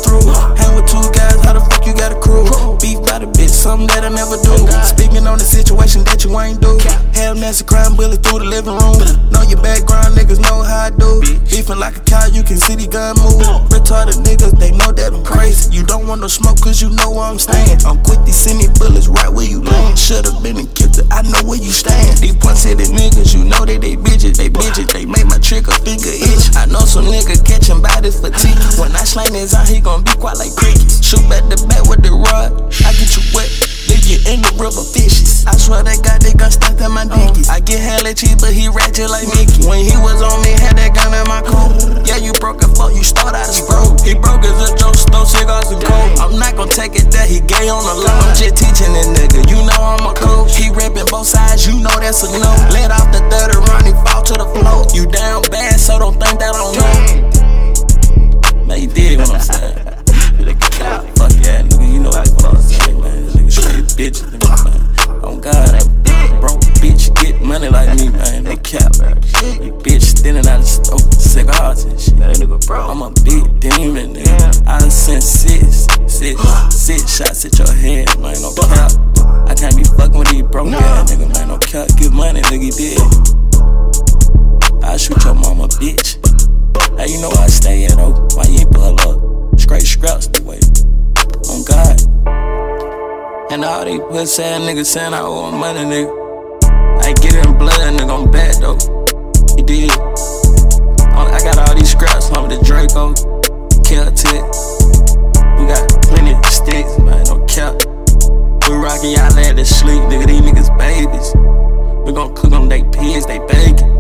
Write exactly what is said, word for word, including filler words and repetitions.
through. Hang with two guys, how the fuck you got a crew? Beef by the bitch, something that I never do. Speaking on the situation that you ain't do. Have Nancy crying bullet through the living room. Know your background, niggas know how I do. Beefing like a cow, you can see the gun move. Retarded niggas, they know that I'm crazy. You don't want no smoke cause you know where I'm staying. I'm quick to send these bullets right where you land. Should've been a killer, I know where you stand. These punched niggas, you know that they bitches. They bitches, they make my trigger finger itch. I know some nigga catching bodies fatigue. When I slang his out, he gon' be quiet like crickets. Shoot back the back with the rod, I get you wet, leave you in the river fishes. I swear that God, they gun stuck in my dickies. I get hella cheap, but he ratchet like Mickey. When he was on me, had that gun in my coat. Yeah, you broke a fuck, you start out as broke. He broke as a joke, stole cigars and coke. I'm not gon' take it that he gay on the low. I'm just teaching that nigga, you know I'm a coach. He ripping both sides, you know that's a no. Let off the third run, he fall to the floor. You down bad, so don't think that I don't know. Man, you did what I'm saying. Fuck yeah, nigga, you know how to fuck shit, man. Nigga straight bitch, nigga, man. On God, that broke bitch get money like me, man. They cap, you bitch standing out of store, cigars and shit. I'm a big demon, nigga. I done sent six, six, six shots at your head, man. No cap. I can't be fucking with these broke ass nigga, man. No cap. Get money, nigga, you did. I shoot your mama, bitch. Hey, you know where I stay at, though. Why you ain't pull up? Straight scraps the way. On God. And all these pussy ass niggas saying I owe them money, nigga. I ain't get in blood, nigga, I'm bad though. You did. I got all these scraps, I'm with the Draco, Kel-Tec. We got plenty of sticks, man, no cap. We rockin' y'all at the sleep, nigga, these niggas babies. We gon' cook them, they pigs, they bacon.